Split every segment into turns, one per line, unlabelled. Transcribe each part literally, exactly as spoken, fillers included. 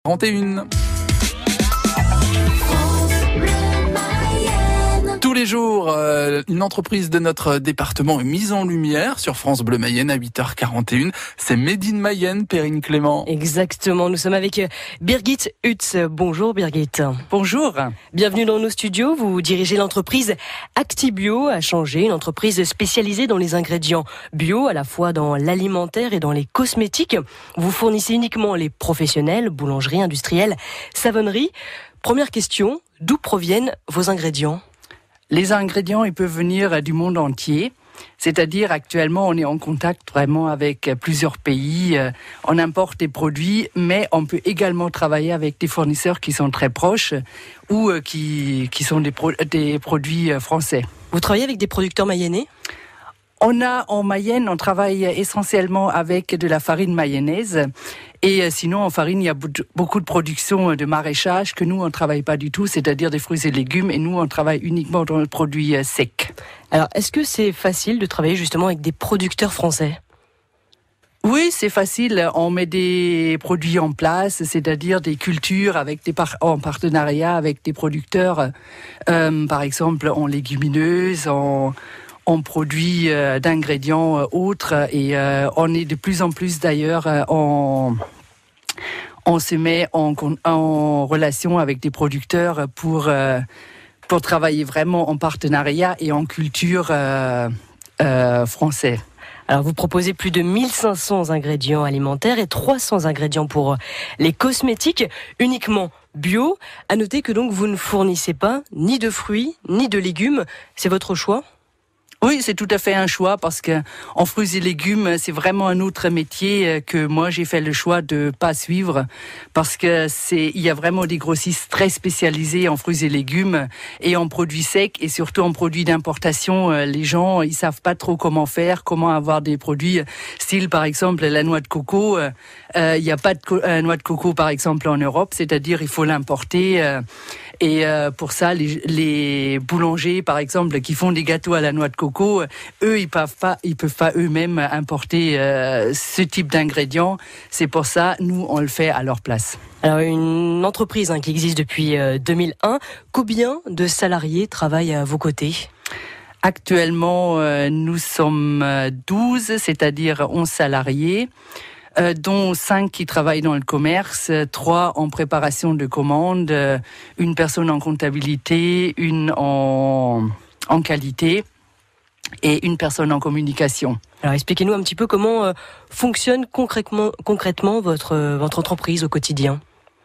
quarante et une. Tous les jours, euh, une entreprise de notre département est mise en lumière sur France Bleu Mayenne à huit heures quarante et une. C'est Made in Mayenne, Perrine Clément.
Exactement, nous sommes avec Birgit Hutz. Bonjour Birgit.
Bonjour.
Bienvenue dans nos studios. Vous dirigez l'entreprise Actibio à Changé, une entreprise spécialisée dans les ingrédients bio, à la fois dans l'alimentaire et dans les cosmétiques. Vous fournissez uniquement les professionnels, boulangerie, industrielle, savonnerie. Première question, d'où proviennent vos ingrédients ?
Les ingrédients, ils peuvent venir du monde entier. C'est-à-dire, actuellement, on est en contact vraiment avec plusieurs pays. On importe des produits, mais on peut également travailler avec des fournisseurs qui sont très proches ou qui, qui sont des, pro, des produits français.
Vous travaillez avec des producteurs mayennais ?
On a en Mayenne, on travaille essentiellement avec de la farine mayonnaise. Et sinon, en farine, il y a beaucoup de production de maraîchage que nous, on ne travaille pas du tout, c'est-à-dire des fruits et légumes. Et nous, on travaille uniquement dans le produit sec.
Alors, est-ce que c'est facile de travailler justement avec des producteurs français ?
Oui, c'est facile. On met des produits en place, c'est-à-dire des cultures avec des par- en partenariat avec des producteurs, euh, par exemple en légumineuses, en... On produit euh, d'ingrédients euh, autres et euh, on est de plus en plus d'ailleurs, euh, on, on se met en, en relation avec des producteurs pour, euh, pour travailler vraiment en partenariat et en culture euh, euh, française.
Alors vous proposez plus de mille cinq cents ingrédients alimentaires et trois cents ingrédients pour les cosmétiques, uniquement bio. À noter que donc vous ne fournissez pas ni de fruits ni de légumes, c'est votre choix ?
Oui, c'est tout à fait un choix parce que en fruits et légumes, c'est vraiment un autre métier que moi j'ai fait le choix de pas suivre parce que c'est il y a vraiment des grossistes très spécialisés en fruits et légumes et en produits secs et surtout en produits d'importation. Les gens, ils savent pas trop comment faire, comment avoir des produits style par exemple la noix de coco. Euh, il y a pas de co- euh, noix de coco par exemple en Europe, c'est-à-dire il faut l'importer. Euh, Et euh, pour ça, les, les boulangers, par exemple, qui font des gâteaux à la noix de coco, eux, ils peuvent pas, ils peuvent pas eux-mêmes importer euh, ce type d'ingrédients. C'est pour ça, nous, on le fait à leur place.
Alors, une entreprise hein, qui existe depuis euh, deux mille un. Combien de salariés travaillent à vos côtés ?
Actuellement, euh, nous sommes douze, c'est-à-dire onze salariés. Euh, dont cinq qui travaillent dans le commerce, trois en préparation de commandes, euh, une personne en comptabilité, une en, en qualité et une personne en communication.
Alors expliquez-nous un petit peu comment euh, fonctionne concrètement, concrètement votre, euh, votre entreprise au quotidien.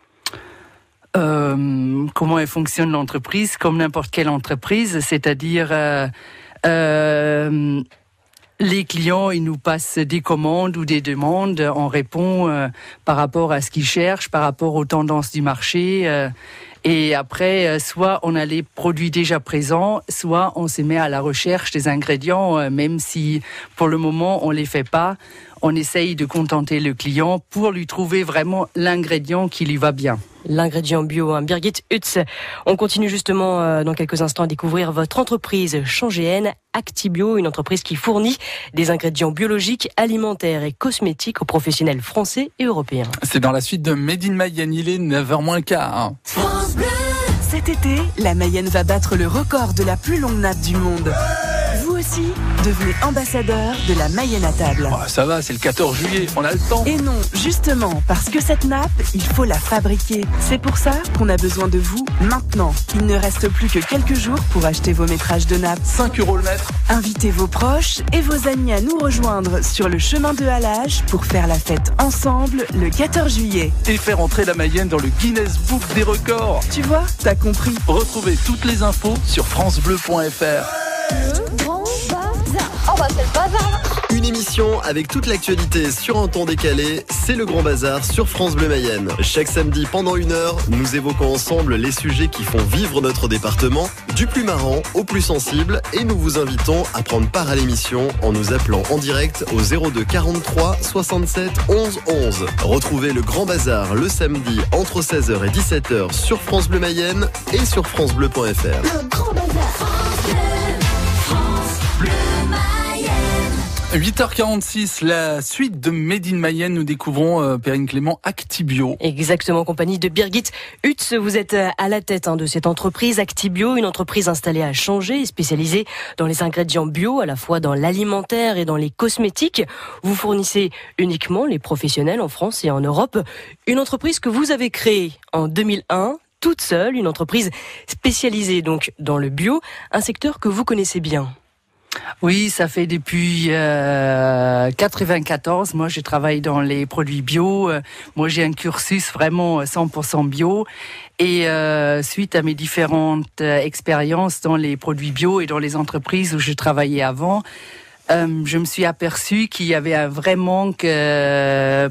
Euh, comment elle fonctionne l'entreprise, comme n'importe quelle entreprise, c'est-à-dire... Euh, euh, Les clients, ils nous passent des commandes ou des demandes. On répond euh, par rapport à ce qu'ils cherchent, par rapport aux tendances du marché. Euh, et après, euh, soit on a les produits déjà présents, soit on se met à la recherche des ingrédients, euh, même si pour le moment on les fait pas. On essaye de contenter le client pour lui trouver vraiment l'ingrédient qui lui va bien.
L'ingrédient bio, hein. Birgit Hutz. On continue justement euh, dans quelques instants à découvrir votre entreprise changéenne, Actibio, une entreprise qui fournit des ingrédients biologiques, alimentaires et cosmétiques aux professionnels français et européens.
C'est dans la suite de Made in Mayenne, il est neuf heures moins le quart. Hein.
France Bleu. Cet été, la Mayenne va battre le record de la plus longue nappe du monde. Vous aussi, devenez ambassadeur de la Mayenne à table.
Oh, ça va, c'est le quatorze juillet, on a le temps.
Et non, justement, parce que cette nappe, il faut la fabriquer. C'est pour ça qu'on a besoin de vous maintenant. Il ne reste plus que quelques jours pour acheter vos métrages de nappe.
cinq euros le mètre.
Invitez vos proches et vos amis à nous rejoindre sur le chemin de halage pour faire la fête ensemble le quatorze juillet.
Et faire entrer la Mayenne dans le Guinness Book des records.
Tu vois, t'as compris.
Retrouvez toutes les infos sur francebleu point f r.
Le grand bazar. Oh bah c'est le bazar.
Une émission avec toute l'actualité sur un ton décalé, c'est le Grand Bazar sur France Bleu Mayenne. Chaque samedi pendant une heure, nous évoquons ensemble les sujets qui font vivre notre département, du plus marrant au plus sensible, et nous vous invitons à prendre part à l'émission en nous appelant en direct au zéro deux quarante-trois soixante-sept onze onze. Retrouvez le Grand Bazar le samedi entre seize heures et dix-sept heures sur France Bleu Mayenne et sur francebleu point f r.
Le grand bazar. France Bleu, France Bleu Mayenne.
huit heures quarante-six, la suite de Made in Mayenne, nous découvrons euh, Perrine Clément, Actibio.
Exactement, compagnie de Birgit Hutz, vous êtes à la tête hein, de cette entreprise Actibio, une entreprise installée à Changé et spécialisée dans les ingrédients bio, à la fois dans l'alimentaire et dans les cosmétiques. Vous fournissez uniquement les professionnels en France et en Europe. Une entreprise que vous avez créée en deux mille un, toute seule, une entreprise spécialisée donc dans le bio, un secteur que vous connaissez bien.
Oui, ça fait depuis euh, quatre-vingt-quatorze. Moi, je travaille dans les produits bio. Moi, j'ai un cursus vraiment cent pour cent bio. Et euh, suite à mes différentes euh, expériences dans les produits bio et dans les entreprises où je travaillais avant, euh, je me suis aperçue qu'il y avait un vrai manque euh,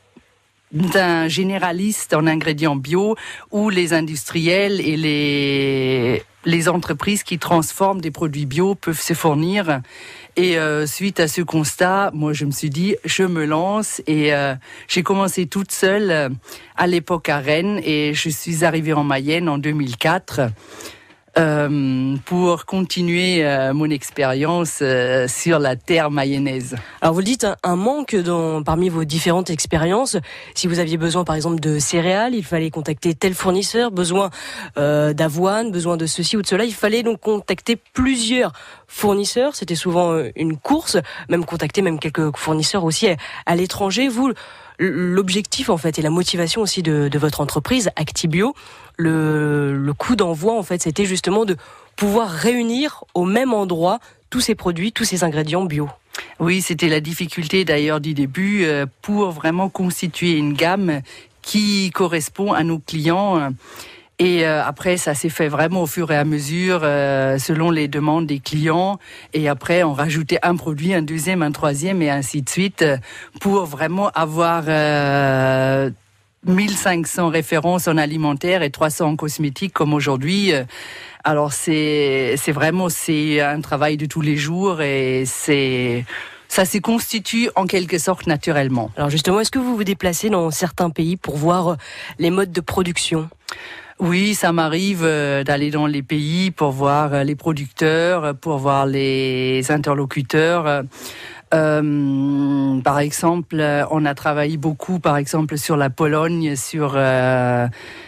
d'un généraliste en ingrédients bio où les industriels et les les entreprises qui transforment des produits bio peuvent se fournir. Et euh, suite à ce constat, moi je me suis dit, je me lance et euh, j'ai commencé toute seule euh, à l'époque à Rennes et je suis arrivée en Mayenne en deux mille quatre. Euh, pour continuer euh, mon expérience euh, sur la terre mayonnaise.
Alors vous le dites, un, un manque dans, parmi vos différentes expériences. Si vous aviez besoin par exemple de céréales, il fallait contacter tel fournisseur, besoin euh, d'avoine, besoin de ceci ou de cela. Il fallait donc contacter plusieurs fournisseurs. C'était souvent une course, même contacter même quelques fournisseurs aussi à, à l'étranger. Vous, l'objectif en fait et la motivation aussi de, de votre entreprise Actibio, le, le coup d'envoi en fait, c'était justement de pouvoir réunir au même endroit tous ces produits, tous ces ingrédients bio.
Oui, c'était la difficulté d'ailleurs du début euh, pour vraiment constituer une gamme qui correspond à nos clients. Et euh, après, ça s'est fait vraiment au fur et à mesure, euh, selon les demandes des clients. Et après, on rajoutait un produit, un deuxième, un troisième, et ainsi de suite, pour vraiment avoir euh, mille cinq cents références en alimentaire et trois cents en cosmétique, comme aujourd'hui. Alors, c'est, c'est vraiment c'est un travail de tous les jours, et c'est... ça se constitue en quelque sorte naturellement.
Alors justement, est-ce que vous vous déplacez dans certains pays pour voir les modes de production ?
Oui, ça m'arrive d'aller dans les pays pour voir les producteurs, pour voir les interlocuteurs. Euh, par exemple, on a travaillé beaucoup, par exemple, sur la Pologne, sur euh,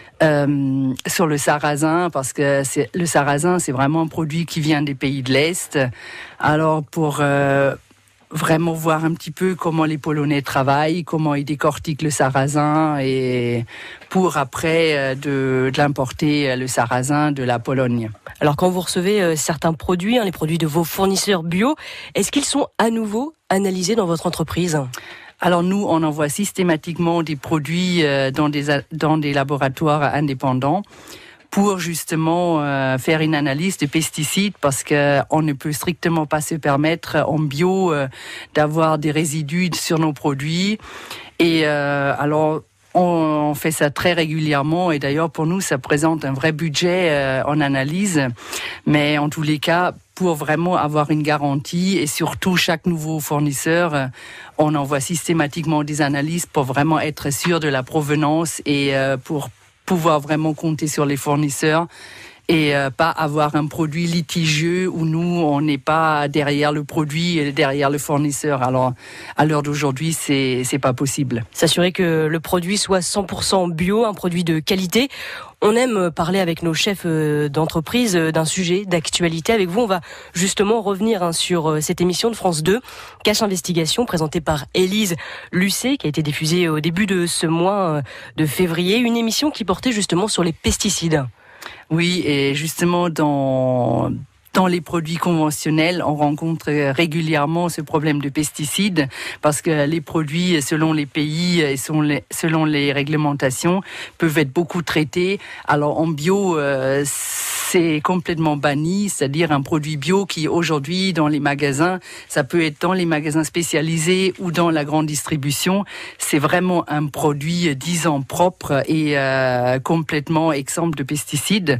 euh, sur le sarrasin, parce que c'est, le sarrasin, c'est vraiment un produit qui vient des pays de l'Est. Alors, pour euh, vraiment voir un petit peu comment les Polonais travaillent, comment ils décortiquent le sarrasin, et pour après de, de l'importer, le sarrasin de la Pologne.
Alors quand vous recevez euh, certains produits, hein, les produits de vos fournisseurs bio, est-ce qu'ils sont à nouveau analysés dans votre entreprise ?
Alors nous, on envoie systématiquement des produits euh, dans des, dans des laboratoires indépendants pour justement euh, faire une analyse de pesticides, parce que on ne peut strictement pas se permettre en bio euh, d'avoir des résidus sur nos produits. Et euh, alors on fait ça très régulièrement, et d'ailleurs pour nous ça présente un vrai budget euh, en analyse, mais en tous les cas, pour vraiment avoir une garantie, et surtout chaque nouveau fournisseur, euh, on envoie systématiquement des analyses pour vraiment être sûr de la provenance et euh, pour pouvoir vraiment compter sur les fournisseurs et euh, pas avoir un produit litigieux où nous, on n'est pas derrière le produit et derrière le fournisseur. Alors, à l'heure d'aujourd'hui, c'est, c'est pas possible.
S'assurer que le produit soit cent pour cent bio, un produit de qualité. On aime parler avec nos chefs d'entreprise d'un sujet d'actualité. Avec vous, on va justement revenir sur cette émission de France deux, Cache Investigation, présentée par Élise Lucet, qui a été diffusée au début de ce mois de février. Une émission qui portait justement sur les pesticides.
Oui, et justement, dans... Dans les produits conventionnels, on rencontre régulièrement ce problème de pesticides, parce que les produits, selon les pays et selon les réglementations, peuvent être beaucoup traités. Alors en bio, euh, c'est complètement banni, c'est-à-dire un produit bio qui aujourd'hui dans les magasins, ça peut être dans les magasins spécialisés ou dans la grande distribution, c'est vraiment un produit disons propre et euh, complètement exempt de pesticides.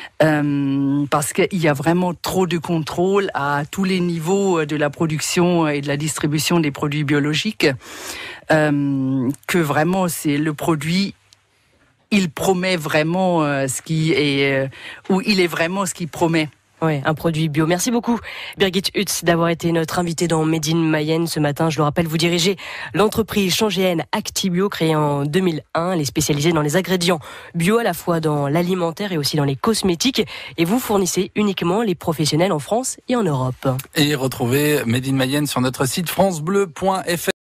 Euh, parce qu'il y a vraiment trop de contrôle à tous les niveaux de la production et de la distribution des produits biologiques, euh, que vraiment c'est le produit, il promet vraiment euh, ce qui est, euh, ou il est vraiment ce qu'il promet.
Oui, un produit bio. Merci beaucoup, Birgit Hutz, d'avoir été notre invitée dans Made in Mayenne ce matin. Je le rappelle, vous dirigez l'entreprise changéenne Actibio, créée en deux mille un. Elle est spécialisée dans les ingrédients bio, à la fois dans l'alimentaire et aussi dans les cosmétiques. Et vous fournissez uniquement les professionnels en France et en Europe.
Et retrouvez Made in Mayenne sur notre site francebleu point f r.